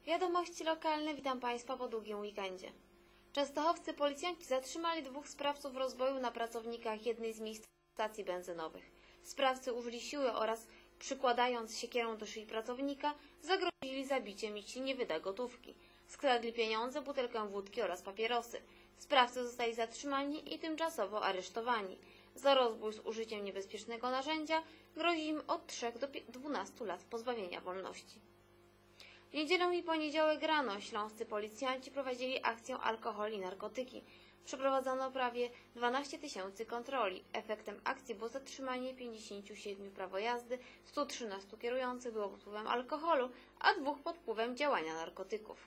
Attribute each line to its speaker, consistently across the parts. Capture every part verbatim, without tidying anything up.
Speaker 1: Wiadomości lokalne, witam Państwa po długim weekendzie. Częstochowscy policjanci zatrzymali dwóch sprawców rozboju na pracownikach jednej z miejsc stacji benzynowych. Sprawcy użyli siły oraz, przykładając siekierą do szyi pracownika, zagrozili zabiciem, jeśli nie wyda gotówki. Skradli pieniądze, butelkę wódki oraz papierosy. Sprawcy zostali zatrzymani i tymczasowo aresztowani. Za rozbój z użyciem niebezpiecznego narzędzia grozi im od trzech do dwunastu lat pozbawienia wolności. W niedzielę i poniedziałek rano śląscy policjanci prowadzili akcję Alkohol i narkotyki. Przeprowadzono prawie dwanaście tysięcy kontroli. Efektem akcji było zatrzymanie pięćdziesięciu siedmiu prawo jazdy, stu trzynastu kierujących było pod wpływem alkoholu, a dwóch pod wpływem działania narkotyków.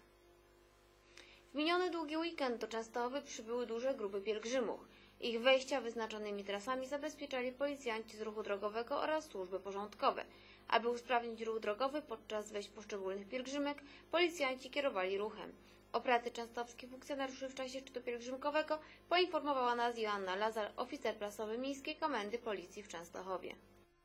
Speaker 1: W miniony długi weekend do Częstochowy przybyły duże grupy pielgrzymów. Ich wejścia wyznaczonymi trasami zabezpieczali policjanci z ruchu drogowego oraz służby porządkowe. Aby usprawnić ruch drogowy podczas wejść poszczególnych pielgrzymek, policjanci kierowali ruchem. O pracy częstochowskich funkcjonariuszy w czasie szczytu pielgrzymkowego poinformowała nas Joanna Lazar, oficer prasowy Miejskiej Komendy Policji w Częstochowie.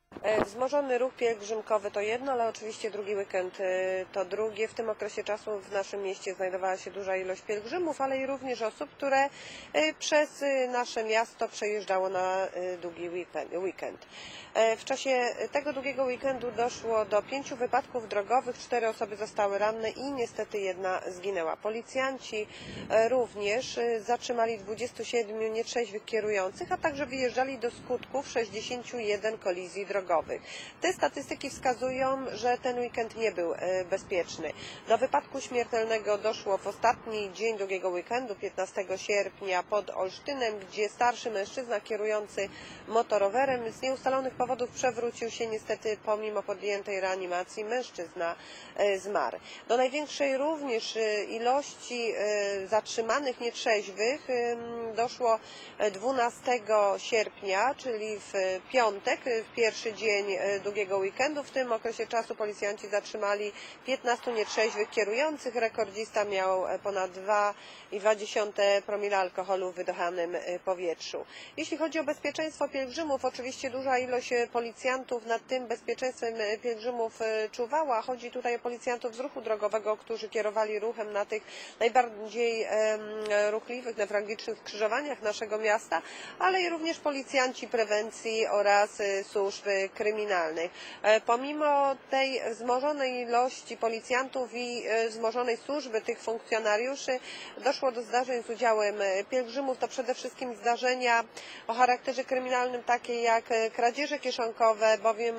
Speaker 2: Wzmożony ruch pielgrzymkowy to jedno, ale oczywiście drugi weekend to drugie. W tym okresie czasu w naszym mieście znajdowała się duża ilość pielgrzymów, ale i również osób, które przez nasze miasto przejeżdżało na długi weekend. W czasie tego długiego weekendu doszło do pięciu wypadków drogowych, cztery osoby zostały ranne i niestety jedna zginęła. Policjanci również zatrzymali dwudziestu siedmiu nietrzeźwych kierujących, a także wyjeżdżali do skutków sześćdziesięciu jeden kolizji drogowych. Te statystyki wskazują, że ten weekend nie był bezpieczny. Do wypadku śmiertelnego doszło w ostatni dzień długiego weekendu, piętnastego sierpnia, pod Olsztynem, gdzie starszy mężczyzna kierujący motorowerem z nieustalonych powodów przewrócił się. Niestety pomimo podjętej reanimacji mężczyzna zmarł. Do największej również ilości zatrzymanych nietrzeźwych doszło dwunastego sierpnia, czyli w piątek, w pierwszy dzień długiego weekendu. W tym okresie czasu policjanci zatrzymali piętnastu nietrzeźwych kierujących. Rekordzista miał ponad dwa i dwa dziesiąte promila alkoholu w wydychanym powietrzu. Jeśli chodzi o bezpieczeństwo pielgrzymów, oczywiście duża ilość policjantów nad tym bezpieczeństwem pielgrzymów czuwała. Chodzi tutaj o policjantów z ruchu drogowego, którzy kierowali ruchem na tych najbardziej ruchliwych, newralgicznych skrzyżowaniach naszego miasta, ale i również policjanci prewencji oraz służb kryminalnych. Pomimo tej wzmożonej ilości policjantów i wzmożonej służby tych funkcjonariuszy doszło do zdarzeń z udziałem pielgrzymów. To przede wszystkim zdarzenia o charakterze kryminalnym, takie jak kradzieże kieszonkowe, bowiem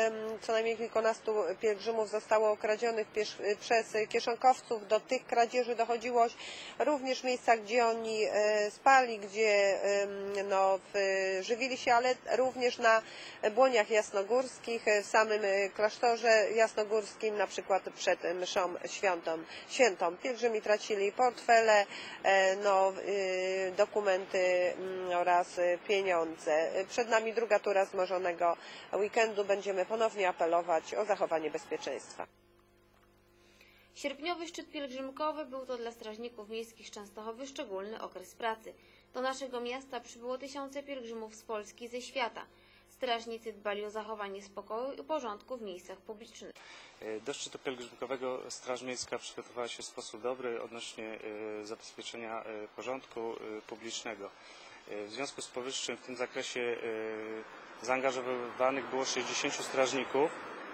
Speaker 2: co najmniej kilkunastu pielgrzymów zostało okradzionych przez kieszonkowców. Do tych kradzieży dochodziło również w miejscach, gdzie oni spali, gdzie no, żywili się, ale również na błoniach jasnogórskich, w samym klasztorze jasnogórskim, na przykład przed mszą świętą. świętą. Pielgrzymi tracili portfele, no, dokumenty oraz pieniądze. Przed nami druga tura wzmożonego weekendu. Będziemy ponownie apelować o zachowanie bezpieczeństwa.
Speaker 1: Sierpniowy szczyt pielgrzymkowy był to dla strażników miejskich Częstochowy szczególny okres pracy. Do naszego miasta przybyło tysiące pielgrzymów z Polski i ze świata. Strażnicy dbali o zachowanie spokoju i porządku w miejscach publicznych.
Speaker 3: Do szczytu pielgrzymkowego Straż Miejska przygotowała się w sposób dobry odnośnie zabezpieczenia porządku publicznego. W związku z powyższym w tym zakresie zaangażowanych było sześćdziesięciu strażników.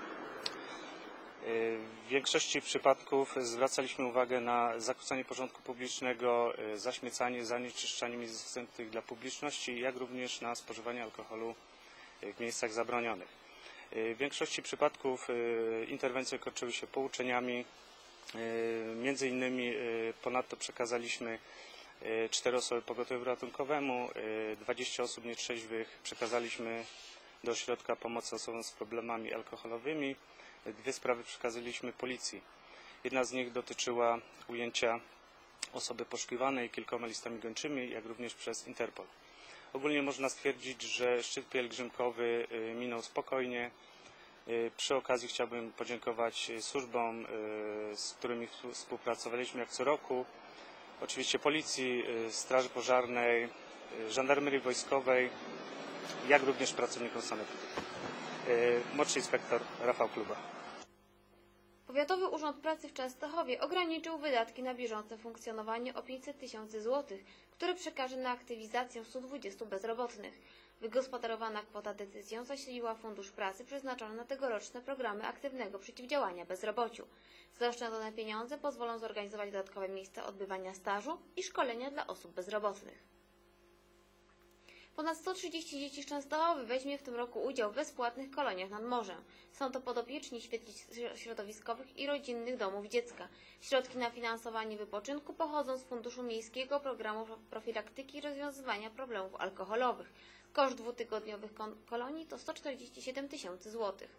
Speaker 3: W większości przypadków zwracaliśmy uwagę na zakłócanie porządku publicznego, zaśmiecanie, zanieczyszczanie miejsc dostępnych dla publiczności, jak również na spożywanie alkoholu w miejscach zabronionych. W większości przypadków interwencje kończyły się pouczeniami. Między innymi ponadto przekazaliśmy cztery osoby pogotowiu ratunkowemu, dwadzieścia osób nietrzeźwych przekazaliśmy do ośrodka pomocy osobom z problemami alkoholowymi. Dwie sprawy przekazaliśmy policji. Jedna z nich dotyczyła ujęcia osoby poszukiwanej kilkoma listami gończymi, jak również przez Interpol. Ogólnie można stwierdzić, że szczyt pielgrzymkowy minął spokojnie. Przy okazji chciałbym podziękować służbom, z którymi współpracowaliśmy jak co roku. Oczywiście Policji, Straży Pożarnej, Żandarmerii Wojskowej, jak również pracownikom sanepidu. Młodszy inspektor Rafał Kluba.
Speaker 1: Powiatowy Urząd Pracy w Częstochowie ograniczył wydatki na bieżące funkcjonowanie o pięćset tysięcy złotych, które przekaże na aktywizację stu dwudziestu bezrobotnych. Wygospodarowana kwota decyzją zasiliła Fundusz Pracy przeznaczony na tegoroczne programy aktywnego przeciwdziałania bezrobociu. Zaoszczędzone pieniądze pozwolą zorganizować dodatkowe miejsca odbywania stażu i szkolenia dla osób bezrobotnych. Ponad sto trzydzieści dzieci z Częstochowy weźmie w tym roku udział w bezpłatnych koloniach nad morzem. Są to podopieczni świetlic środowiskowych i rodzinnych domów dziecka. Środki na finansowanie wypoczynku pochodzą z Funduszu Miejskiego Programu Profilaktyki i Rozwiązywania Problemów Alkoholowych. Koszt dwutygodniowych kolonii to sto czterdzieści siedem tysięcy złotych.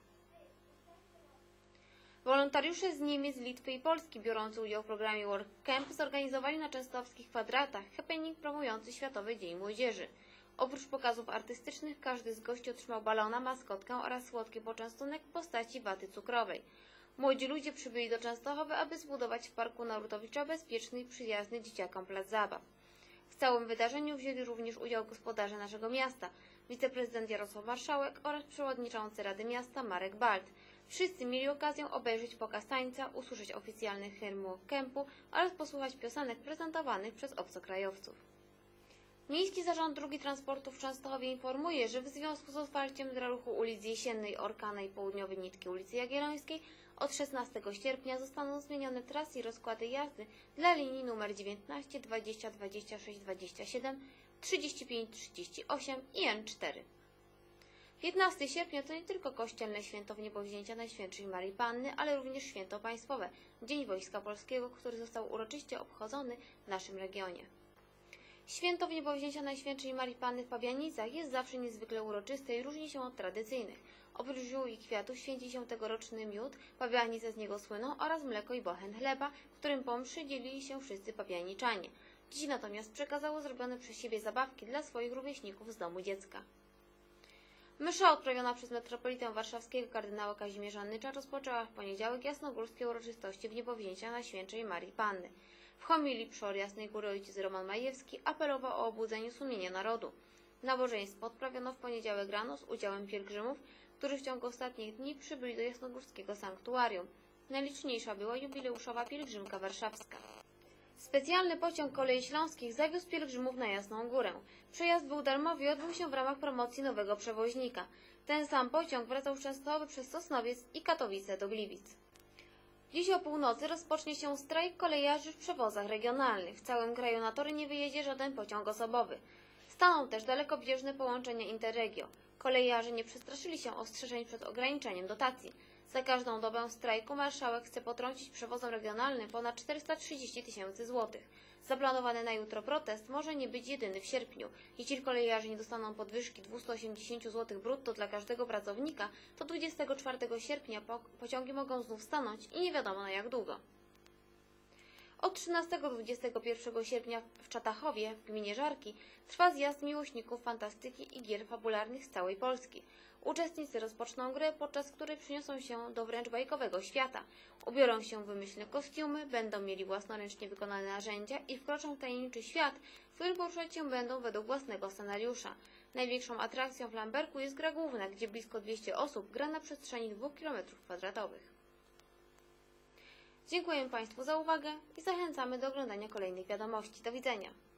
Speaker 1: Wolontariusze z Niemiec, Litwy i Polski biorący udział w programie Work Camp zorganizowali na częstochowskich Kwadratach happening promujący Światowy Dzień Młodzieży. Oprócz pokazów artystycznych każdy z gości otrzymał balona, maskotkę oraz słodki poczęstunek w postaci waty cukrowej. Młodzi ludzie przybyli do Częstochowy, aby zbudować w Parku Narutowicza bezpieczny i przyjazny dzieciakom plac zabaw. W całym wydarzeniu wzięli również udział gospodarze naszego miasta, wiceprezydent Jarosław Marszałek oraz przewodniczący Rady Miasta Marek Balt. Wszyscy mieli okazję obejrzeć pokaz tańca, usłyszeć oficjalny hymn campu oraz posłuchać piosenek prezentowanych przez obcokrajowców. Miejski Zarząd Dróg Transportu w Częstochowie informuje, że w związku z otwarciem dla ruchu ulic Jesiennej, Orkana i południowej nitki ulicy Jagiellońskiej od szesnastego sierpnia zostaną zmienione trasy i rozkłady jazdy dla linii nr dziewiętnaście, dwadzieścia, dwadzieścia sześć, dwadzieścia siedem, trzydzieści pięć, trzydzieści osiem i N cztery. piętnastego sierpnia to nie tylko kościelne święto Wniebowzięcia Najświętszej Marii Panny, ale również święto państwowe, Dzień Wojska Polskiego, który został uroczyście obchodzony w naszym regionie. Święto Wniebowzięcia Najświętszej Marii Panny w Pabianicach jest zawsze niezwykle uroczyste i różni się od tradycyjnych. Oprócz ziół i kwiatów święci się tegoroczny miód, Pabianice z niego słyną, oraz mleko i bochen chleba, którym po mszy dzielili się wszyscy pabianiczanie. Dziś natomiast przekazało zrobione przez siebie zabawki dla swoich rówieśników z domu dziecka. Msza odprawiona przez metropolitę warszawskiego kardynała Kazimierza Nycza rozpoczęła w poniedziałek jasnogórskie uroczystości Wniebowzięcia Najświętszej Marii Panny. W homilii Przor Jasnej Góry ojciec Roman Majewski apelował o obudzeniu sumienia narodu. Nabożeństwo odprawiono w poniedziałek rano z udziałem pielgrzymów, którzy w ciągu ostatnich dni przybyli do jasnogórskiego sanktuarium. Najliczniejsza była jubileuszowa pielgrzymka warszawska. Specjalny pociąg Kolei Śląskich zawiózł pielgrzymów na Jasną Górę. Przejazd był darmowy i odbył się w ramach promocji nowego przewoźnika. Ten sam pociąg wracał z Częstochowy przez Sosnowiec i Katowice do Gliwic. Dziś o północy rozpocznie się strajk kolejarzy w przewozach regionalnych. W całym kraju na tory nie wyjedzie żaden pociąg osobowy. Staną też dalekobieżne połączenia Interregio. Kolejarze nie przestraszyli się ostrzeżeń przed ograniczeniem dotacji. Za każdą dobę strajku marszałek chce potrącić przewozom regionalnym ponad czterysta trzydzieści tysięcy złotych. Zaplanowany na jutro protest może nie być jedyny w sierpniu. Jeśli kolejarze nie dostaną podwyżki dwieście osiemdziesiąt złotych brutto dla każdego pracownika, to dwudziestego czwartego sierpnia po pociągi mogą znów stanąć i nie wiadomo na jak długo. Od trzynastego do dwudziestego pierwszego sierpnia w Czatachowie, w gminie Żarki, trwa zjazd miłośników fantastyki i gier fabularnych z całej Polski. Uczestnicy rozpoczną grę, podczas której przyniosą się do wręcz bajkowego świata. Ubiorą się w wymyślne kostiumy, będą mieli własnoręcznie wykonane narzędzia i wkroczą w tajemniczy świat, w którym poruszać się będą według własnego scenariusza. Największą atrakcją w Lamberku jest gra główna, gdzie blisko dwieście osób gra na przestrzeni dwóch kilometrów kwadratowych. Dziękuję Państwu za uwagę i zachęcamy do oglądania kolejnych wiadomości. Do widzenia.